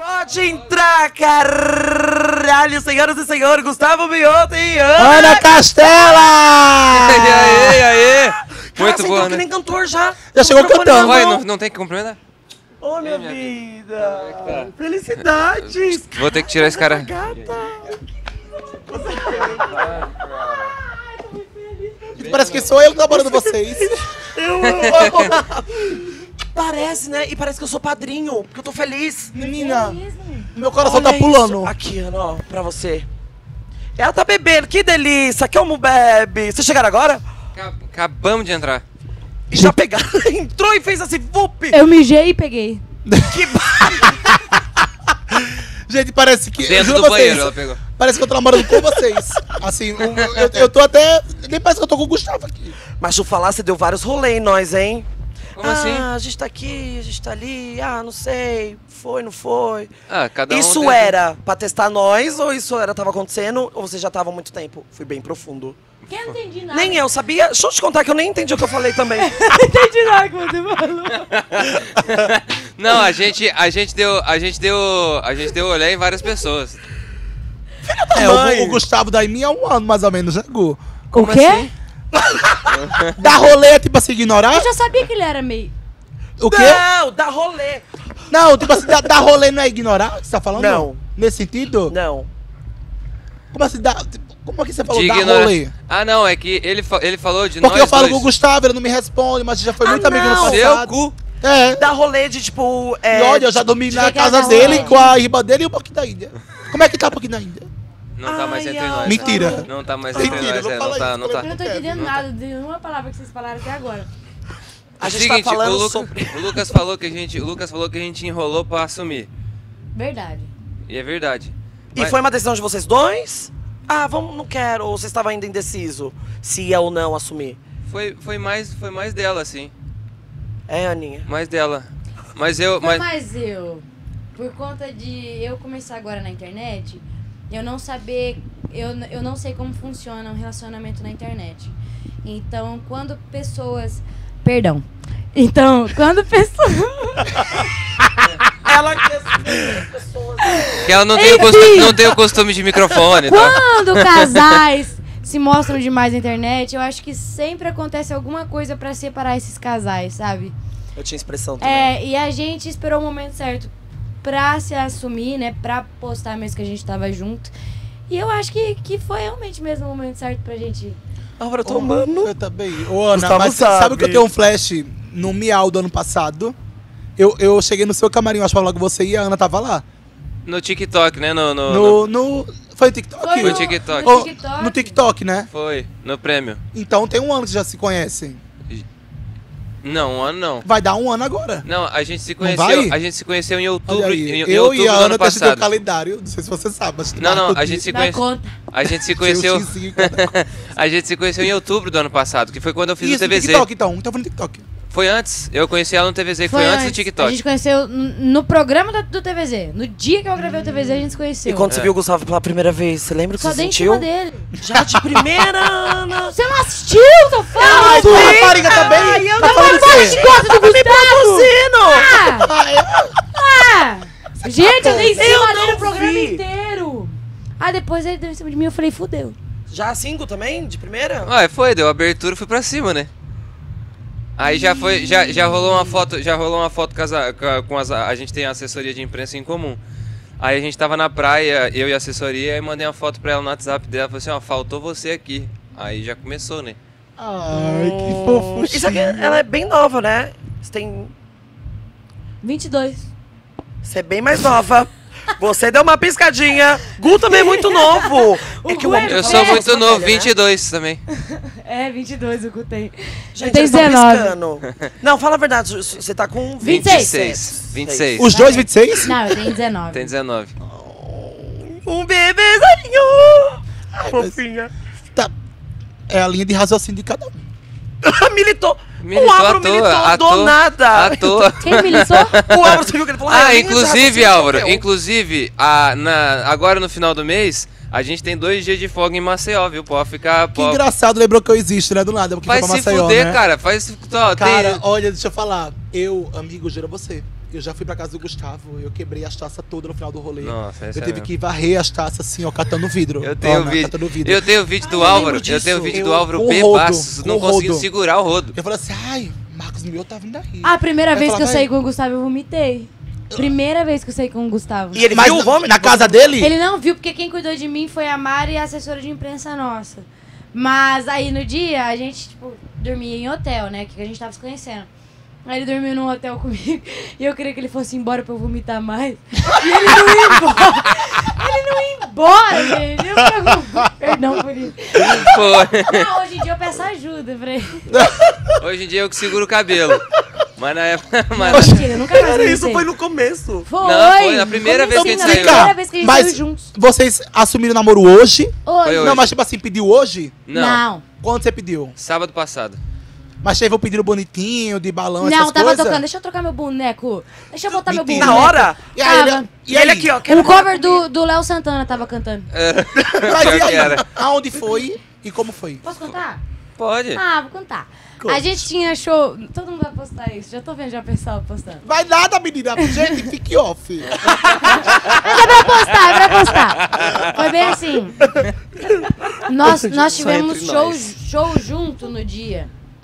Pode entrar, caralho, senhoras e senhores, Gustavo Mioto e Ana Castela! Aê! Muito boa, bom, que né? nem cantor já. Já chegou cantando. Vai, não tem que cumprimentar? Ô, minha vida. Felicidades. Vou ter que tirar esse cara. Parece que sou eu namorando vocês. Eu amo. Parece, né? E parece que eu sou padrinho, porque eu tô feliz. Menina, meu coração Olha tá pulando. isso. Aqui, Ana, ó, pra você. Ela tá bebendo, que delícia. Que amo bebe. Vocês chegaram agora? Acabamos de entrar. E já pegaram. Entrou e fez assim, vup. Eu mijei e peguei. Que Gente, parece que... Dentro juro do a vocês, banheiro ela pegou. parece que eu tô namorando com vocês. Assim, eu tô até... Nem parece que eu tô com o Gustavo aqui. Mas deixa eu falar, você deu vários rolês em nós, hein? Como assim? A gente tá aqui, a gente tá ali, não sei, foi, não foi. Cada um Isso tem- era pra testar nós ou isso tava acontecendo ou você já tava há muito tempo? Fui bem profundo. Que eu não entendi nada. Nem eu sabia. Deixa eu te contar que eu nem entendi o que eu falei também. Não entendi nada que você falou. Não, a gente deu olhar em várias pessoas. O Gustavo da mim há um ano, mais ou menos, né, Gu? O quê? assim? Dar rolê, tipo assim, ignorar? Eu já sabia que ele era meio... O quê? Não, dá rolê. Não, tipo assim, dar rolê não é ignorar? Que você tá falando? Não. Nesse sentido? Não. Como assim, como é que você falou De dar ignorar- rolê? Não, é que ele falou de Porque nós eu falo dois. com o Gustavo, ele não me responde, mas já foi muito amigo no não. passado. Seu cu. É. Dá rolê de tipo. E olha, eu já dormi na que era casa dar dele rolê. com a irmã dele e um pouquinho da Índia. Como é que tá um pouquinho da Índia? Não tá mais Ai, entre ai. nós. Mentira. Não tá mais Mentira, entre nós, não fala isso, não Eu tá. não tô entendendo nada de uma palavra que vocês falaram até agora. A gente Seguinte, tá falando o sobre. Lucas falou que a gente enrolou pra assumir. Verdade. E é verdade. E foi uma decisão de vocês dois? Vamos, não quero. Ou você estava ainda indeciso se ia ou não assumir? Foi mais dela, assim. É, Aninha. Mais dela. Mas eu. Mas eu, por conta de eu começar agora na internet, eu não saber, eu não sei como funciona um relacionamento na internet. Então, quando pessoas... Perdão. Então, quando pessoas... Ela quer saber as pessoas. Que ela não tem o costume de microfone, tá? Quando casais se mostram demais na internet, eu acho que sempre acontece alguma coisa pra separar esses casais, sabe? Eu tinha expressão também. E a gente esperou o momento certo pra se assumir, né? Pra postar mesmo que a gente tava junto. E eu acho que foi realmente mesmo o momento certo pra gente. Eu tô amando. Eu também. Ô, Ana, Gustavo mas sabe sabe. que eu tenho um flash no Miau do ano passado? Eu cheguei no seu camarim, acho que logo você e a Ana tava lá. No TikTok, né? Foi no TikTok? Foi no TikTok. Ô, No TikTok. no TikTok, né? Foi, no prêmio. Então tem um ano que já se conhecem. Não, um ano não. Vai dar um ano agora. Não, a gente se Não conheceu. vai? A gente se conheceu em Olha outubro, aí. em Eu outubro e a do Ana ano deixamos o passado. calendário. Não sei se você sabe, mas Não, a gente se Dá conheceu. conta. A gente se conheceu. Tinha um xizinho em cada- A gente se conheceu em outubro do ano passado, que foi quando eu fiz Isso, o no TVZ. TikTok então. Então foi no TikTok. Foi antes. Eu conheci ela no TVZ, foi antes do A TikTok. gente conheceu no programa do TVZ. No dia que eu gravei o TVZ, a gente se conheceu. E quando você viu o Gustavo pela primeira vez, você lembra o que Só você dei em sentiu? cima dele. Já de primeira, Ana. Você não assistiu, seu fã? Ai, tu rapariga também? Ai, eu Tá não falando o quê? Gosta do Me Gustavo? produzindo! Gente, eu dei em Eu cima não dele o programa vi. inteiro. Depois ele deu em cima de mim, eu falei, fudeu. Já single também? De primeira? Deu abertura, fui pra cima, né? Aí já rolou uma foto, a gente tem a assessoria de imprensa em comum. Aí a gente tava na praia, eu e a assessoria, e mandei uma foto pra ela no WhatsApp dela, falei assim, faltou você aqui. Aí já começou, né? Ai, que fofo. Isso aqui, ela é bem nova, né? Você tem... 22. Você é bem mais nova. Você deu uma piscadinha. Gu também é muito novo. O É que o Gu homem é Eu fala sou que muito mais novo, velha, né? 22 também. 22 o Gu tem. Gente, eu tenho eles tão 19. piscando. Não, fala a verdade. Você tá com 26. 26. Os dois 26? Não, eu tenho 19. Tem 19. Um bebezinho. Fofinha. Tá. É a linha de raciocínio de cada um. Militou. Militou O à Álvaro toa, militou à do toa, nada. À toa. Quem militou? O Álvaro, você viu que ele falou? a linha de Inclusive, raciocínio Álvaro, é meu. inclusive, agora no final do mês, a gente tem 2 dias de folga em Maceió, viu? Pode ficar... Que engraçado, lembrou que eu existo, né? Do nada, porque Vai foi pra se Maceió, fuder, né? cara. Faz... Cara, olha, deixa eu falar. Eu, amigo, juro a você. eu já fui pra casa do Gustavo, eu quebrei as taças todas no final do rolê. Nossa, eu esse é tive mesmo. que varrer as taças assim, ó, catando vidro. Eu tenho Ó, o vídeo. catando vidro. Eu tenho o vídeo do eu Álvaro. lembro Eu tenho o disso. vídeo do Álvaro Com bebaço, rodo, não com conseguindo rodo. segurar o rodo. Eu falei assim, ai, Marcos meu tá vindo aí. A primeira Aí vez que eu falava, saí "Ai". com o Gustavo, eu vomitei. Primeira vez que eu saí com o Gustavo. E ele Mas viu o vômito? na casa dele? Ele não viu, porque quem cuidou de mim foi a Mari e a assessora de imprensa nossa. Mas aí no dia, a gente, tipo, dormia em hotel, né? Que a gente tava se conhecendo. Aí ele dormiu num hotel comigo e eu queria que ele fosse embora pra eu vomitar mais. E ele não ia embora. Ele não ia embora, gente. Eu fico... Perdão por isso. Foi. Não, hoje em dia eu peço ajuda pra ele. Hoje em dia eu que seguro o cabelo. Mas na época. Mentira, nunca mais Cara, isso vomitei. foi no começço. Foi. Não, foi na primeira vez que a gente Na saiu. primeira vez que a gente Mas saiu juntos. vocês assumiram namoro hoje? Hoje. Foi hoje. Não, mas tipo assim, pediu hoje? Não, Quando você pediu? sábado passado. Mas teve o pedido bonitinho, de balão, essas Não, tava coisas? tocando. Deixa eu trocar meu boneco. Deixa eu botar meu Mentira. boneco. Na hora? E aí, Tava. E ele aqui, ó. Um quero cover do Léo Santana tava cantando. Mas Pior e que aí, era. aonde foi e como foi? Posso contar? Pode. Ah, vou contar. Conte. A gente tinha show... Todo mundo vai postar isso. Já tô vendo já o pessoal postando. Vai nada, menina. Gente, fique off. É pra postar, é pra postar. Foi bem assim. Nós tivemos entre show junto no dia.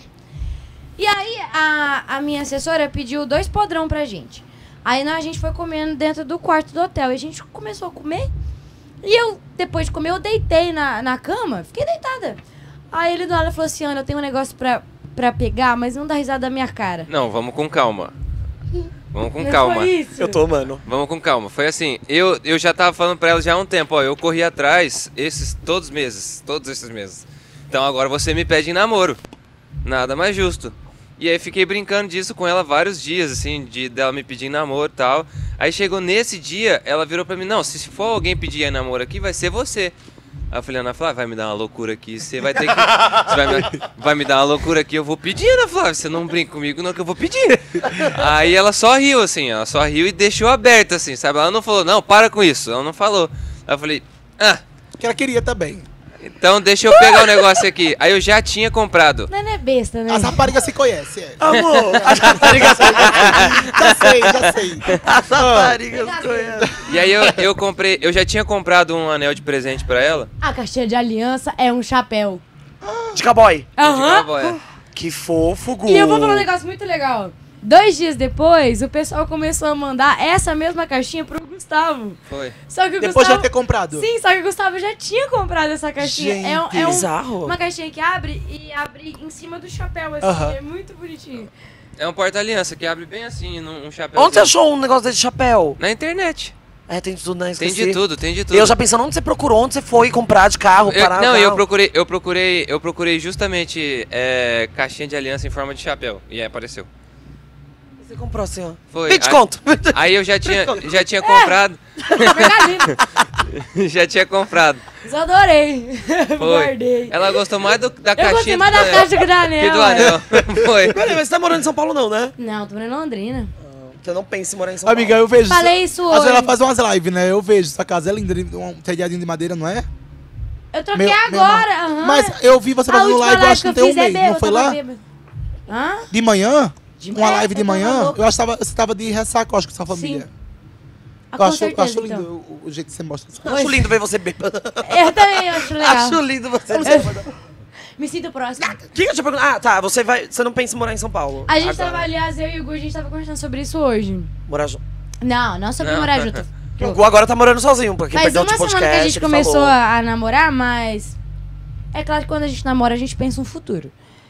E aí, a minha assessora pediu 2 podrão pra gente. Aí a gente foi comendo dentro do quarto do hotel. E a gente começou a comer. E eu, depois de comer, eu deitei na cama. Fiquei deitada. Aí ele do lado falou assim, Ana, eu tenho um negócio pra pegar, mas não dá risada da minha cara. Não, vamos com calma. Vamos com Mas calma. foi isso. Eu tô amando. Vamos com calma. Foi assim, eu já tava falando pra ela já há um tempo, ó, eu corri atrás todos esses meses. Então agora você me pede em namoro. Nada mais justo. E aí fiquei brincando disso com ela vários dias, assim, dela me pedir em namoro e tal. Aí chegou nesse dia, ela virou pra mim, não, se for alguém pedir em namoro aqui, vai ser você. Aí eu falei, Ana Flávia, vai me dar uma loucura aqui, você vai ter que... vai me dar uma loucura aqui, eu vou pedir, Ana Flávia, você não brinca comigo não que eu vou pedir. Aí ela só riu, assim, e deixou aberto, assim, sabe? Ela não falou, não, para com isso, ela não falou. Aí eu falei, Que ela queria também. então deixa eu pegar o negócio aqui. Aí eu já tinha comprado. Não é besta, né? As raparigas se conhecem, é. Amor, as raparigas Já sei. As raparigas conhecem. E aí eu comprei, eu já tinha comprado um anel de presente pra ela. A caixinha de aliança é um chapéu. De cowboy. Aham. Que fofo, Gu. E eu vou falar um negócio muito legal. 2 dias depois, o pessoal começou a mandar essa mesma caixinha pro Gustavo. Foi. Só que o Depois de Gustavo... ter comprado. Sim, só que o Gustavo já tinha comprado essa caixinha. Gente, é bizarro. uma caixinha que abre e abre em cima do chapéu, assim. Aham. É muito bonitinho. É um porta-aliança que abre bem assim, num chapéu. Onde você achou um negócio desse chapéu? Na internet. É, tem de tudo, né? Tem Esqueci. de tudo, tem de tudo. Eu já pensando onde você procurou, onde você foi comprar de carro, parar Não, o eu carro. procurei justamente caixinha de aliança em forma de chapéu. E aí apareceu. Você comprou assim, ó. Foi. 20 Aí- conto. Aí eu já tinha comprado. Mercadinho. Já tinha comprado. Mas eu adorei. Foi. Guardei. Ela gostou mais da Eu caixinha gostei mais do da anel caixa que do anel. que do anel. Foi. Peraí, mas você tá morando em São Paulo não, né? Não, tô morando em Londrina. Você não pensa em morar em São Amiga, Paulo. eu vejo. Falei isso Às vezes hoje. ela faz umas lives, né? Eu vejo. Essa casa é linda, um telhadinho de madeira, não é? Eu troquei Meu- agora. aham. Mas eu vi você A fazendo última live, eu acho que que não tem um eu fiz mês. bêbada, Não foi eu tava lá? bêbada. Hã? De manhã? De Uma manhã? live de Eu tava manhã? louca. Eu acho que você tava de ressaca, eu acho, com sua família. Ah, Eu com acho, certeza, acho lindo então. o jeito que você mostra. Eu acho lindo ver você bêbada. Eu também acho legal. Acho lindo você Eu não bêbada. Me sinto próxima. O que eu te pergunto? Ah, tá. Você não pensa em morar em São Paulo. A gente agora. tava, aliás, eu e o Gu, a gente tava conversando sobre isso hoje. Morar junto. Não sobre Não. morar junto. O Gu agora tá morando sozinho, porque Faz perdeu uma o podcast. semana que a gente ele começou falou. a namorar, mas... É claro que quando a gente namora, a gente pensa no futuro.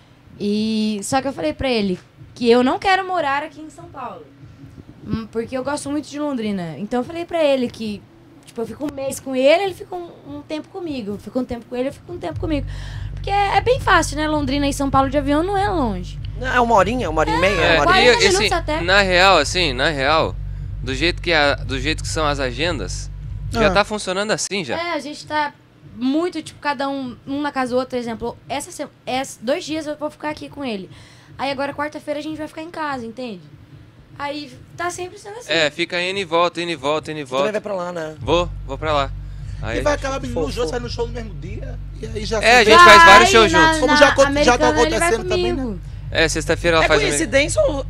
E só que eu falei pra ele que eu não quero morar aqui em São Paulo. Porque eu gosto muito de Londrina. Então eu falei pra ele que... Tipo, eu fico um mês com ele, ele fica um tempo comigo. Eu fico um tempo com ele, eu fico um tempo comigo. Porque é bem fácil, né? Londrina e São Paulo de avião não é longe. É uma horinha e meia. É, uma quase- horinha. 40 minutos até. na real, do jeito que são as agendas, já Ah. tá funcionando assim já. É, a gente tá muito, tipo, cada um na casa do outro. Por exemplo, 2 dias eu vou ficar aqui com ele. Aí agora, quarta-feira, a gente vai ficar em casa, entende? Aí tá sempre sendo assim. É, fica indo e volta, indo e volta, indo e Você também vai volta. pra lá, né? Vou pra lá. Aí E vai aquela menina no fofo. jogo, sai no show no mesmo dia. E aí já É, a se gente vê. faz vários Vai shows na- juntos. Como na já tá Americana, ele vai acontecendo também, comigo. sexta-feira ela É faz coincidência ou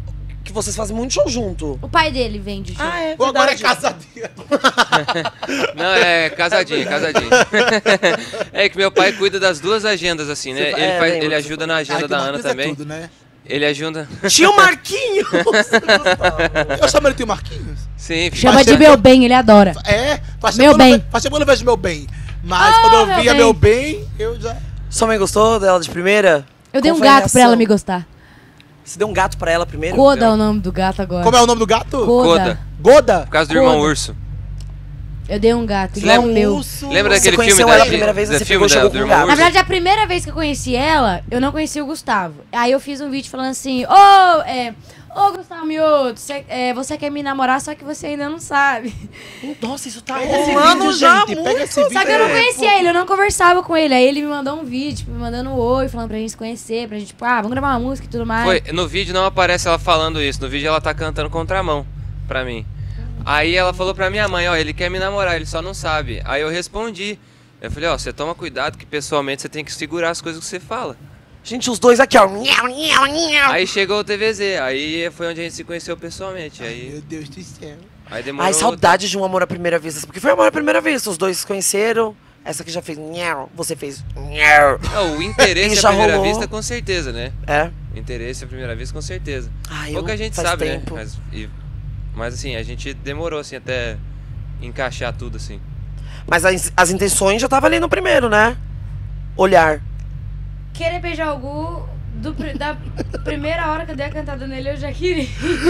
que vocês fazem muito show junto. O pai dele vende show. Ah, é Ou agora é verdade. casadinha. Não, é casadinho. É que meu pai cuida das duas agendas, assim, né? Você- Ele ajuda na agenda Ai, da que Ana Marquinhos também. tudo, né? Ele ajuda. Tio Marquinhos! Eu chamo ele de Marquinhos. Sim, filho. Chama de meu bem, ele adora. É, faz Meu tempo que eu não bem. ve- faz tempo que eu não vejo meu bem. Mas quando eu meu via bem. meu bem, eu já... Sua mãe gostou dela de primeira? Eu dei Qual um foi a gato pra reação? ela me gostar. Você deu um gato pra ela primeiro? Coda é o nome do gato agora. Como é o nome do gato? Coda. Goda? Por causa do irmão Coda. Urso. Eu dei um gato, Você igual o lembra- meu. Urso. Lembra Você daquele conheceu filme ela da- a primeira vez, da você filme pegou e chegou do com um irmão gato. Na Urso? verdade, a primeira vez que eu conheci ela, eu não conhecia o Gustavo. Aí eu fiz um vídeo falando assim, ô Gustavo Mioto, você quer me namorar, só que você ainda não sabe. Nossa, isso tá Pega esse rolando vídeo, já gente, muito. pega esse vídeo. Só que eu não conhecia ele, eu não conversava com ele. Aí ele me mandou um vídeo, tipo, me mandando um oi, falando pra gente se conhecer, pra gente, tipo, vamos gravar uma música e tudo mais. Foi, no vídeo não aparece ela falando isso. No vídeo ela tá cantando contramão pra mim. Aí ela falou pra minha mãe, ó, ele quer me namorar, ele só não sabe. Aí eu respondi. Eu falei, ó, você toma cuidado que pessoalmente você tem que segurar as coisas que você fala. Gente, os dois aqui, ó. Aí chegou o TVZ, aí foi onde a gente se conheceu pessoalmente. Aí, Meu Deus do céu. aí demorou. Ai, saudade de um amor à primeira vista. Porque foi amor à primeira vista. Os dois se conheceram. Essa aqui já fez nhau. Você fez nhau. Não, o interesse E à já primeira rolou. vista, com certeza, né? É. O interesse à primeira vista, com certeza. Ai, Pouca gente faz sabe, tempo. né? Mas assim, a gente demorou assim até encaixar tudo assim. Mas as intenções já estavam ali no primeiro, né? Olhar. Querer beijar o Gu, da primeira hora que eu dei a cantada nele, eu já queria.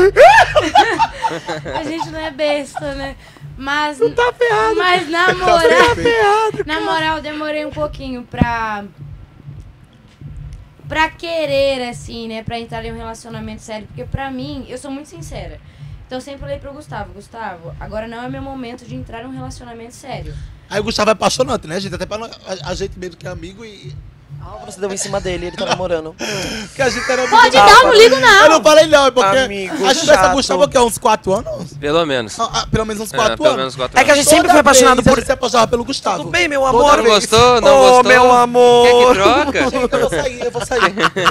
A gente não é besta, né? Mas, Tá ferrado. mas na moral, na moral, eu demorei um pouquinho pra querer, assim, né? Pra entrar em um relacionamento sério. Porque pra mim, eu sou muito sincera. Então eu sempre falei pro Gustavo, agora não é meu momento de entrar em um relacionamento sério. Aí o Gustavo é apaixonante, né, gente? Até pra a gente mesmo que é amigo e... Você deu em cima dele, ele tá namorando. Que a gente era amigo. Pode dar, eu não ligo Eu não. não falei não, é porque Amigo a gente conhece chato. o Gustavo há uns 4 anos? Pelo menos. Pelo menos uns 4 Pelo anos. menos 4 É que a anos. gente sempre foi apaixonado por... A gente se apaixonava pelo Gustavo. Tudo bem, meu Toda amor? Não vez. gostou? Não Ô, gostou? meu amor. Quer que troca? Gente, eu vou sair.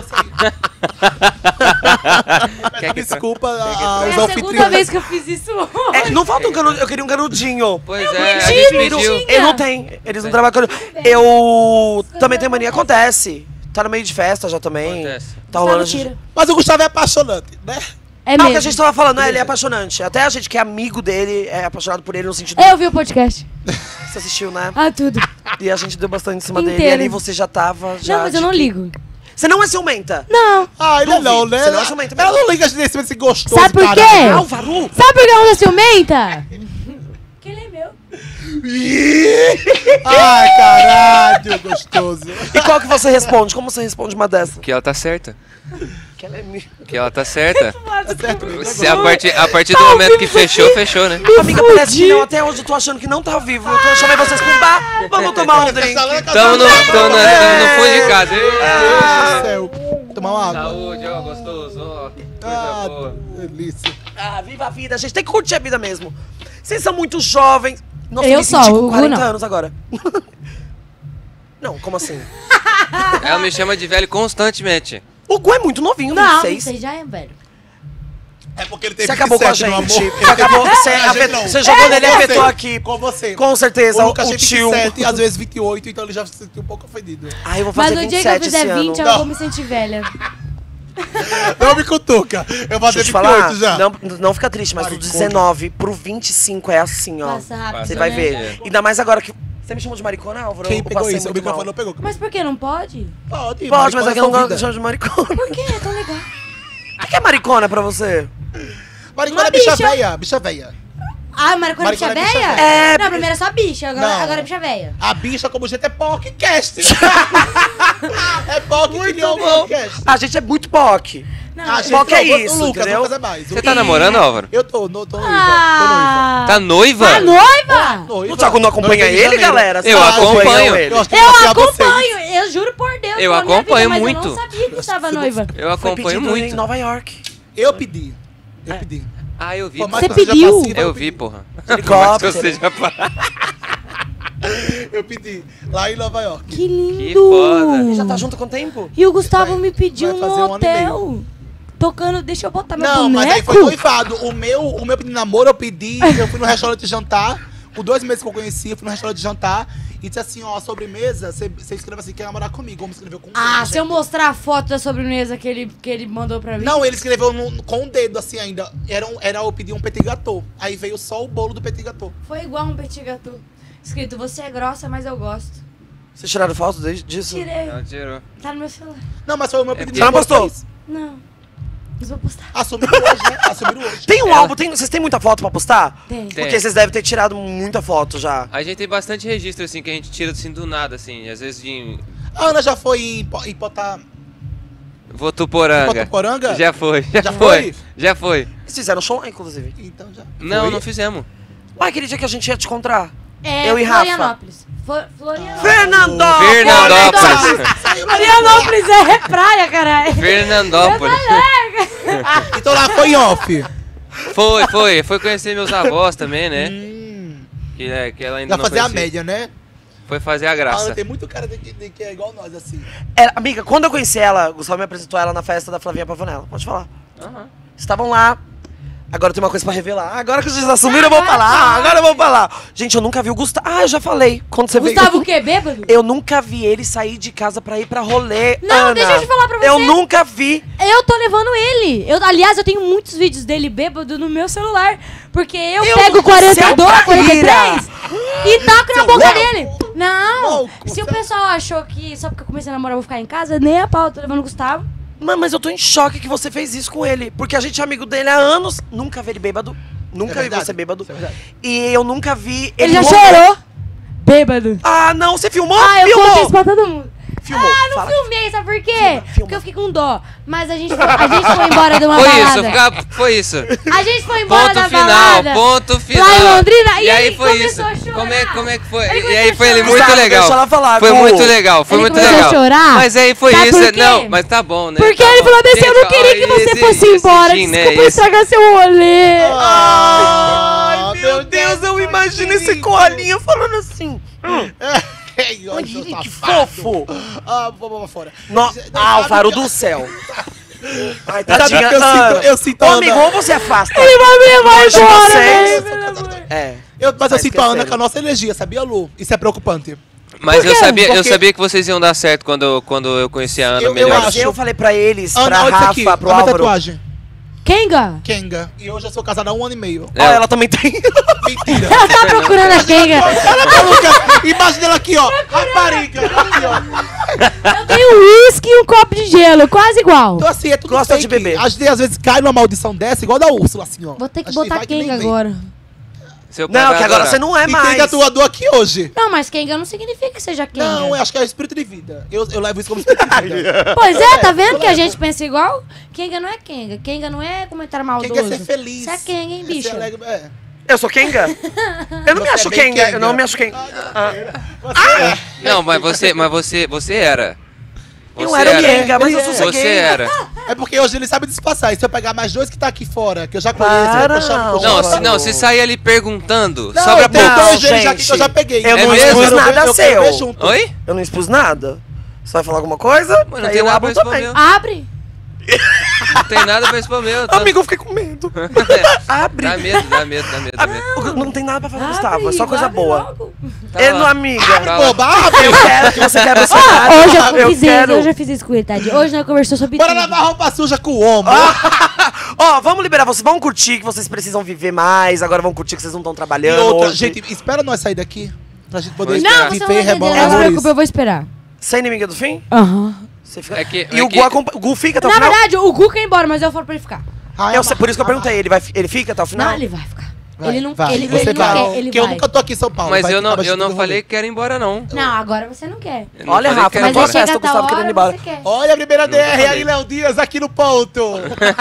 Quer que troca? Desculpa É aos a segunda anfitriões. vez que eu fiz isso hoje. É, não falta um canudinho, eu queria um canudinho. Pois é, a pedi, gente não pediu. tinha. Eu não tenho, eles não trabalham com... Eu também tenho mania, acontece. Tá no meio de festa já também. Acontece. Tá rolando... Gustavo tira. Mas o Gustavo é apaixonante, né? É É o que mesmo. a gente tava falando, né? Ele é apaixonante. Até a gente que é amigo dele é apaixonado por ele no sentido... Eu vi o podcast. Você assistiu, né? Ah, tudo. E a gente deu bastante em cima dele. E Inteiro. ali você já tava... Já Não, mas eu não de que- ligo. Você não é ciumenta? Não. Ah, ainda não, Duvido. né? Você não acha ciumenta Ela mesmo? não liga de cima desse gostoso, Sabe por cara. quê? Álvaro! Sabe por que ela é ciumenta? Porque ele é meu. Ai, caralho, gostoso. E qual que você responde? Como você responde uma dessa? Que ela tá certa. Que ela é minha. Que ela tá certa. Certo, Se a partir do momento que fechou, fechou, né? Amiga, parece que não. Até hoje eu tô achando que não tá ao vivo. Eu tô chamando vocês pra um bar. Vamos tomar um drink. Tamo no fundo de casa. Meu Deus do céu. Tomar uma água. Saúde, ó, gostoso, ó. Coisa Ah, boa. delícia. Ah, viva a vida. A gente tem que curtir a vida mesmo. Vocês são muito jovens. Nossa, Eu me senti sou, com o Gu 40 não. anos agora. Não, como assim? Ela me chama de velho constantemente. O Gu é muito novinho, Não, 26. você já é velho. É porque ele teve Você acabou com a 27, meu gente. amor. Você acabou. Você, A gente não. você jogou nele e Com afetou você. aqui. Com você. Com certeza, O Lucas o tem tio. 27, às vezes 28, então ele já se sentiu um pouco ofendido. Ai, eu vou Mas fazer no dia que eu 27 esse fizer 20, ano. eu vou me sentir velha. Não me cutuca. Eu vou Deixa fazer eu te falar, 28 já. não fica triste, mas do Maricona. 19 pro 25 é assim, ó. Passa rápido, Você vai né? ver. Ainda mais agora que... Você me chamou de maricona, Álvaro? Quem Eu pegou passei isso? O muito microfone mal. não pegou. Mas por que não pode? Pode, Pode, mas maricona é que eu não gosto convida. de chamar de maricona. Por que? É tão legal. O que é maricona pra você? Maricona Uma é bicha bicha. véia, bicha véia. Ah, maricona é bicha Maricona é bicha véia? véia. Não, primeiro é só bicha, Não. agora é bicha véia. A bicha, como gente, é podcast. É POC que nem o podcast. A gente é muito POC. Não, A gente Qual que é não, isso, o Lucas, entendeu? vamos fazer mais. Você tá namorando, Álvaro? Eu tô noiva. Tô noiva. Ah, Tá noiva? tá noiva? Noiva. O Thiago não acompanha Noiva em ele, janeiro. galera? Você Eu não acompanha acompanho. ele? Eu acho que Eu vou apoiar acompanho, eu juro por Deus. Eu pela minha acompanho vida, muito. Mas eu não sabia que estava noiva. Eu Foi acompanho pedido em muito. Nova York. Eu pedi. Eu pedi. Ah, eu vi. Por mais Você que seja pediu? passiva, Eu vi, porra. Helicóptero. Por mais que eu seja Eu pedi. Lá em Nova York. Que lindo. Que foda. Já tá junto com o tempo? E o Gustavo Vai- me pediu vai fazer um um ano e meio. hotel. tocando, deixa eu botar meu Não, boneco. mas aí foi noivado. O meu pedido de namoro, eu fui no restaurante jantar. Com 2 meses que eu conheci, eu fui no restaurante jantar. E disse assim, ó, a sobremesa, você escreve assim, quer namorar comigo. Como escreveu com Se eu mostrar a foto da sobremesa que ele mandou pra mim. Não, ele escreveu com o dedo, assim, ainda. Eu pedi um petit gâteau. Aí veio só o bolo do petit gâteau. Foi igual um petit gâteau. Escrito, você é grossa, mas eu gosto. Vocês tiraram foto disso? Tirei. Ela tirou. Tá no meu celular. Não, mas foi o meu pedido de Você não namoro. postou? fez. Não. Mas vou postar. Assumiram hoje, né? Assumiram hoje. Tem um álbum, vocês têm muita foto pra postar? Tem. Porque vocês devem ter tirado muita foto já. A gente tem bastante registro, assim, que a gente tira assim do nada, assim. Às vezes de A Ana já foi em Votuporanga. Votuporanga? Já foi. Já foi? Já foi. Vocês fizeram show lá, inclusive. Então já. Não, Foi? não fizemos. Ué, aquele dia que a gente ia te encontrar. É, Eu e Rafa. Florianópolis. Florianópolis. Fernandópolis! Fernandópolis. Florianópolis é praia, caralho. Fernandópolis. Então lá foi em off. Foi conhecer meus avós também, né? Que ela ainda Pra não fazer a conhecia. média, né? Foi fazer a A Ana graça. tem muito cara de que é igual nós, assim. Amiga, quando eu conheci ela, o Gustavo me apresentou ela na festa da Flavinha Pavanella. Pode falar. Aham. Estavam lá. Agora tem uma coisa pra revelar. Agora que vocês assumiram, eu vou falar. Agora eu vou falar. Gente, eu nunca vi o Gustavo. Ah, eu já falei. Quando você Gustavo veio. o quê? Bêbado? Eu nunca vi ele sair de casa pra ir pra rolê. Não, Ana. deixa eu te falar pra você. Eu nunca vi. Eu tô levando ele. Aliás, eu tenho muitos vídeos dele bêbado no meu celular. Porque eu pego Seu 42, traíra. 43 e taco na Seu boca louco. dele. Não. Louco, Se o você- pessoal achou que só porque eu comecei a namorar eu vou ficar em casa, nem a pau, eu tô levando o Gustavo. Mas eu tô em choque que você fez isso com ele. Porque a gente é amigo dele há anos. Nunca vi ele bêbado. Nunca vi verdade. você bêbado. Isso é verdade. E eu nunca vi Ele já no- chorou. Bêbado. Ah, não. Você filmou? Eu Filmou. contei isso pra todo mundo. Filmou. Não Fala. filmei, sabe por quê? Filma. Porque eu fiquei com dó. Mas a gente foi embora de uma Foi balada. isso, foi isso. A gente foi embora Ponto da final, balada. ponto final. Lá em Londrina, e aí ele foi começou isso. a chorar. Como é que foi? Ele E começou aí a foi ele chorar. muito Gustavo, legal. deixa ela falar, Foi Gu. muito legal, foi Ele muito começou legal. a chorar. Mas aí foi Sabe isso. por quê? Não, mas tá bom, né? Porque Tá ele bom. falou assim, eu não Gente, queria ó, que você esse- fosse esse embora. Jim, né, Desculpa esse- estragar seu rolê. Ai, meu Deus, eu imagino esse querido. coalinho falando assim. Ei, olha, seu Que safado. fofo. Ah, vou fora. No... Não, Ah, o sabe faro que- do céu. Ai, Sabe tadinha. que eu sinto Ô, a amigo, Ana. ou você afasta. Ele vai me levar Hoje embora, vocês- velho, pelo amor. É. Mas eu Tá sinto a Ana esquecendo. com a nossa energia, sabia, Lu? Isso é preocupante. Mas eu quê? sabia, eu Porque- sabia que vocês iam dar certo quando eu conheci a Ana Eu melhor. Mas acho. eu falei pra eles, pra Ana, olha isso aqui. Rafa, pro a minha Álvaro. tatuagem. Kenga? Kenga. E hoje eu sou casada há 1 ano e meio. Ó, ela também tem. Mentira. Ela tá procurando a Kenga. Ela tá louca. Imagina ela aqui, ó. Rapariga. Aqui, ó. Eu tenho um uísque e um copo de gelo, quase igual. Então assim, é tudo Gosta fake. de beber. Às vezes cai numa maldição dessa, igual da Úrsula, assim, ó. Vou ter que Acho botar vai nem Kenga vem. agora. Seu pai Não, vai que agora adorar. você não é E mais. quem tatuador aqui hoje? Não, mas Kenga não significa que seja Kenga. Não, eu acho que é o espírito de vida. Eu levo isso como espírito de vida. Pois é, tá vendo que a gente pensa igual? Kenga não é Kenga. Kenga não é comentário maldoso. Quem quer ser feliz? Isso é Kenga, hein, É ser bicho? alegre, é. Eu sou Kenga? Eu não me Você acho é bem Kenga. Eu Kenga. não me acho Kenga. Não, mas você era. Eu Você era o era. Kenga, mas eu Ele é. sosseguei. Você era. É porque hoje ele sabe disfarçar. E se eu pegar mais 2 que tá aqui fora, que eu já conheço, Para, eu chamo não. Não, Nossa, não, se sair ali perguntando, Não, sobra eu tenho pouco. Não, 2 deles já aqui gente. que eu já peguei. Eu não quero expus ver- nada eu quero ver seu. junto. Oi? Eu não expus nada. Você vai falar alguma coisa? Mas não Aí tem eu nada pra abro também. responder. Abre. Não tem nada pra responder. Eu tô... Amigo, eu fiquei com medo. Abre. Dá medo, dá medo, dá medo, dá medo. Não tem nada pra falar, Abre, Gustavo. É só coisa abre boa. logo. Tá Ele lá. não, amiga. Tá lá. Boba, abre. Eu quero que você quebra o cenário. Hoje eu fiz isso, quero. eu já fiz isso com ele, tadinho. Hoje nós conversamos sobre Bora tudo. lavar roupa suja com o ombro. Ó, vamos liberar vocês. Vamos curtir, que vocês precisam viver mais. Agora vão curtir, que vocês não estão E trabalhando. outra, hoje. gente, espera nós sair daqui. Pra gente poder Vou Não, você não vai viver entender, não se amores. preocupe, eu vou esperar. Sem inimiga do fim? Aham. Você fica... É que- E é o que- Gu, o Gu fica até o Na final? verdade, o Gu quer ir embora, mas eu falo pra ele ficar. Ai, Eu sei, por isso que eu perguntei. Ele fica até o final? Não, ele vai ficar. Vai, ele não, vai, ele, você ele não vai. quer, ele Porque vai. eu nunca tô aqui em São Paulo. Mas vai eu que não, acaba eu não tudo falei rolê. que quero ir embora, não. Não, agora você não quer. Eu não Olha, falei Rafa, que não quero ir vou Mas à aí embora. festa, chega o Gustavo a querendo ir hora, embora. você quer. Olha a primeira DR aí, falei. Léo Dias, aqui no ponto.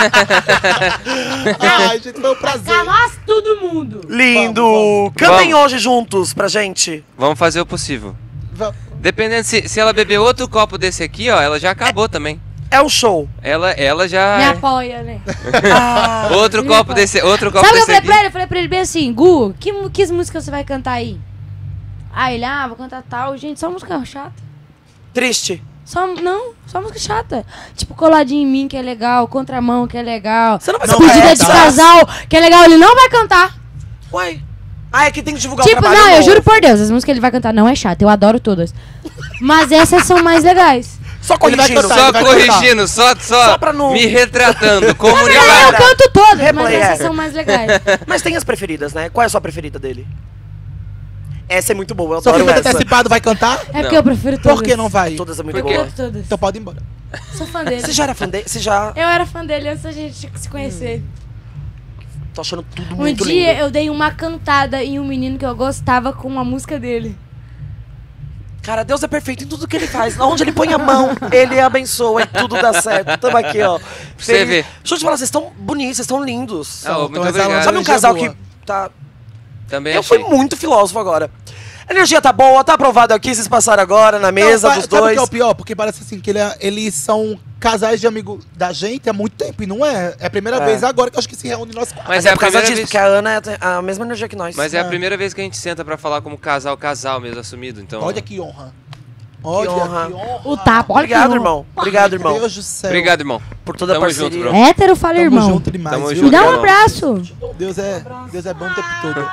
Ai, gente, foi um prazer. Pra nós, todo mundo. Lindo! Vamos, Cantem Vamos. hoje juntos pra gente. Vamos fazer o possível. Vamos. Dependendo, se ela beber outro copo desse aqui, ó, ela já acabou também. É um show. Ela já... Me apoia, né? Ah, Outro Me copo apoia. desse, outro copo Sabe o que eu desse falei aqui. pra ele? Eu falei pra ele bem assim, Gu, que música você vai cantar aí? Aí ele, vou cantar tal. Gente, só música chata. triste. Só música chata. Tipo, Coladinho em Mim, que é legal. Contramão, que é legal. Você não vai Despedida de casal, que é legal. Ele não vai cantar. Uai. Ah, é que tem que divulgar Tipo, o trabalho não, eu novo. juro por Deus, as músicas que ele vai cantar não é chata. Eu adoro todas. Mas essas são mais legais. Só Ele vai corrigindo. cantar. Só vai corrigindo, só pra não- me retratando, Eu comunicando. canto todas, mas Replay, essas é. são mais legais. Mas tem as preferidas, né? Qual é a sua preferida dele? Essa é muito boa, eu Sofrimento adoro essa. antecipado vai cantar? É porque eu prefiro todas. Por que não vai? Todas são muito Por quê? boas. Todas. Então pode ir embora. Sou fã dele. Você já era fã dele? Você já... Eu era fã dele antes da gente se conhecer. Tô achando tudo Um muito dia lindo. eu dei uma cantada em um menino que eu gostava com uma música dele. Cara, Deus é perfeito em tudo que ele faz. Onde ele põe a mão, ele abençoa e tudo dá certo. Tamo aqui, ó. Você vê. Deixa eu te falar, vocês estão bonitos, vocês estão lindos. Ah, ô, muito Então, obrigado. essa Sabe um energia casal boa. que tá... Também Eu fui achei. muito filósofo agora. A energia tá boa, tá aprovado aqui, vocês passaram agora na mesa Não, dos sabe o dois. que é o pior? Porque parece assim que eles são casais de amigo da gente há muito tempo. E não é. É a primeira É. vez agora que eu acho que se reúne nós quatro. Mas é é a por causa primeira disso, vez. porque a Ana é a mesma energia que nós. Mas é a É. primeira vez que a gente senta pra falar como casal mesmo, assumido. Então. Olha que honra. Olha honra. que honra. O tapa, olha Obrigado, que irmão. Obrigado, irmão. Deus do céu. Obrigado, irmão. Por toda a Tamo parceria. junto, bro. Hétero, fala Tamo irmão. junto demais, Tamo viu? junto. Me dá um irmão. abraço. Deus é bom o tempo todo.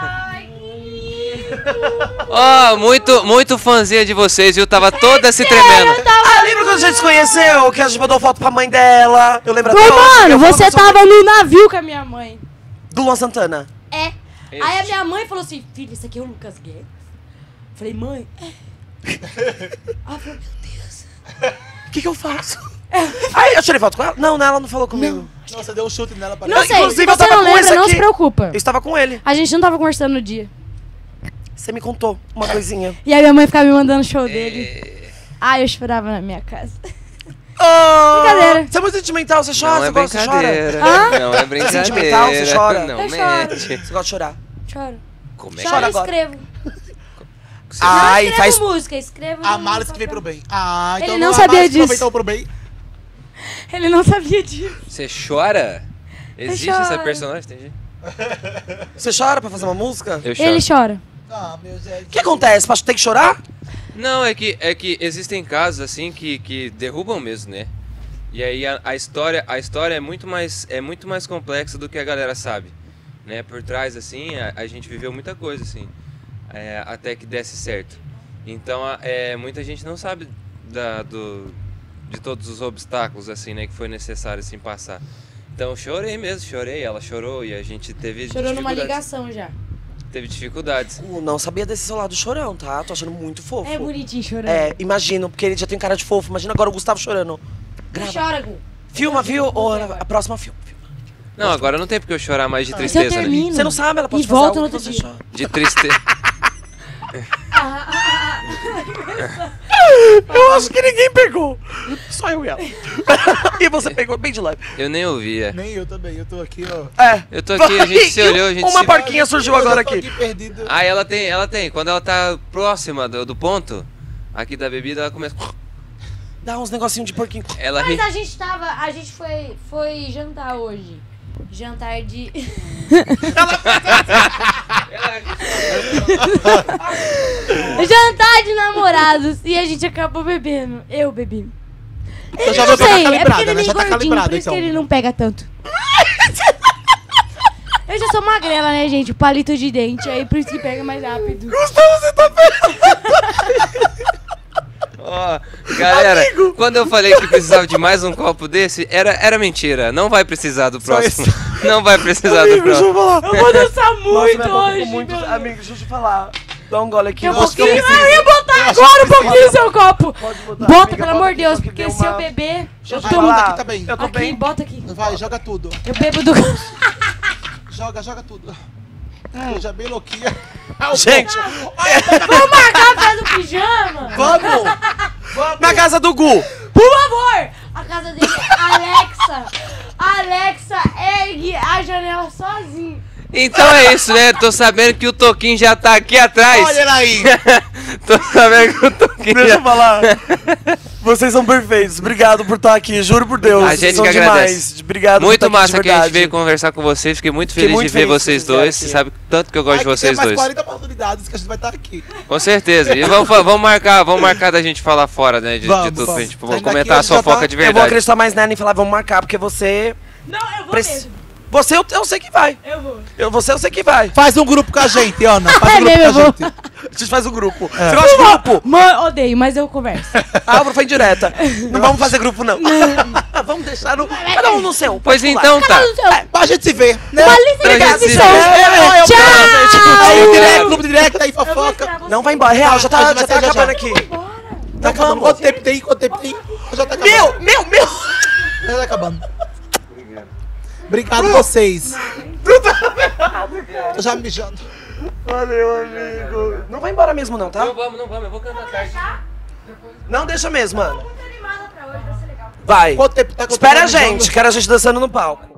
Ó, muito fãzinha de vocês, viu? Tava toda se tremendo. Ah, lembra quando a gente se conheceu? Que a gente mandou foto pra mãe dela? Eu lembro Ô, até hoje. mano, Eu falo você com a sua- tava no navio com a minha mãe. Do Luan Santana. É. Esse. Aí a minha mãe falou assim, filho, esse aqui é o Lucas Guedes. Falei, mãe, é. Ela falou, meu Deus. O que eu faço? Aí eu tirei foto com ela? Não, ela não falou comigo. Nossa, deu um chute nela. Não parece. sei, Inclusive, se eu você tava não com esse lembra, não aqui. se preocupa. Eu estava com ele. A gente não tava conversando no dia. Você me contou uma coisinha. E aí minha mãe ficava me mandando show dele. Ai, eu chorava na minha casa. Oh, Brincadeira. Você é muito sentimental, você chora, Não você é gosta, você chora. brincadeira. Hã? Não é brincadeira. sentimental, você chora? Não Eu mete. Você gosta de chorar. Choro. Como é Choro Chora e agora. escrevo. Ai, não faz... escrevo música, escrevo... A no Mara que veio papel. pro bem. Ah, então Ele não a sabia Mara se disso. aproveitou pro bem. Ele não sabia disso. Você chora? Existe choro. essa personagem? Entendi. Você chora pra fazer uma música? Eu choro. Ele chora. Ah, meu Deus. O que acontece? Tem que chorar? Não, é que existem casos assim que derrubam mesmo, né? E aí a história é muito mais complexa do que a galera sabe, né? Por trás assim, a gente viveu muita coisa assim, até que desse certo. Então, muita gente não sabe de todos os obstáculos assim, né, que foi necessário assim passar. Então, eu chorei mesmo, ela chorou e a gente teve Chorou numa dificuldades. ligação já. Teve dificuldades. Não sabia desse seu lado chorão, tá? Tô achando muito fofo. É bonitinho chorando. É, imagino, porque ele já tem cara de fofo. Imagina agora o Gustavo chorando. Grava. Chora, Gu. Filma, viu? Ou a próxima filma. Não, agora não tem porque eu chorar mais de Se eu tristeza, né? termino Você não sabe, ela pode e fazer volto algo no que outro você dia. chora. De tristeza. Eu acho que ninguém pegou. Só eu e ela. E você pegou bem de leve. Eu nem ouvia. Nem eu também, eu tô aqui, ó. É. Eu tô aqui, a gente se olhou, a gente Uma se... porquinha surgiu agora Eu tô aqui. perdido. Ah, ela tem. Quando ela tá próxima do ponto aqui da bebida, ela começa... Dá uns negocinhos de porquinho. Ela ri. Mas a gente foi jantar hoje. Jantar de... Jantar de namorados. E a gente acabou bebendo. Eu bebi. Eu já não vou sei, tá é porque calibrada, ele é né? meio Já tá gordinho, calibrada, por isso então. que ele não pega tanto. Eu já sou magrela, né, gente? O palito de dente, aí por isso que pega mais rápido. Ó, galera, quando eu falei que precisava de mais um copo desse, era mentira. Não vai precisar do próximo. Não vai precisar do Amigo, deixa eu próximo. falar. Eu vou dançar muito Nossa, minha boca ficou hoje, muito... meu Amigo, deixa eu te falar. Dá um gole aqui. Eu, Eu acho que eu pouquinho, preciso. eu ia botar agora um pouquinho seu copo. Pode botar, Bota, amiga, pelo amor de aqui, Deus, só que porque deu se eu uma- beber, Deixa eu eu te tomo. falar. aqui também. Eu tô Aqui, bem. bota aqui. Vai, joga tudo. Eu bebo do... Joga tudo. Eu já bem louquinha. Gente, Vamos marcar a festa do pijama? Vamos! na casa do Gu. Por favor! A casa dele, Alexa ergue a janela sozinho. Então é isso, né? Tô sabendo que o Toquinho já tá aqui atrás. Olha ele aí! Tô sabendo que o Toquinho Deixa eu falar. Vocês são perfeitos. Obrigado por estar aqui. Juro por Deus. A gente são que agradece. demais. Obrigado Muito por estar massa aqui de que a gente verdade. veio conversar com vocês. Fiquei muito feliz muito de ver feliz que vocês vocês dois. Você vieram sabe tanto que eu gosto de vocês Tem dois. mais 40 oportunidades que a gente vai estar aqui. Com certeza. E vamos marcar da gente falar fora, né? De tudo. Pra gente Saindo comentar daqui, a a gente sua já tá- foca de Eu vou verdade. acreditar mais nela e falar, vamos marcar, porque você... Não, eu vou Preci- mesmo. Você, eu sei que vai. Eu vou. Eu sei que vai. Faz um grupo com a gente, Ana. Faz um grupo mesmo, com a eu gente. A gente faz um grupo. Você gosta de grupo? Mano, odeio, mas eu converso. Álvaro foi indireta. Não vamos fazer grupo, não. Vamos deixar no... Cada um no seu. Pois particular. então tá. Pra gente se ver, né? Pra gente se Tchau. ver. Aí, direct, clube direct, aí fofoca. Não vai embora. Real, já tá Vai ser já, acabando já. aqui. Tá acabando. vamos. Quanto tempo tem? Quanto tempo tem? Já tá acabando. Meu! Já tá acabando. Obrigado vocês. Tô já me mijando. Valeu, amigo. Não vai embora mesmo, não, tá? Não vamos. Eu vou cantar tarde. Não deixa mesmo, mano. Muito animada pra hoje, vai ser legal. Vai. Quanto tempo tá? Espera a Quanto tempo tá gente. Quero a gente dançando no palco.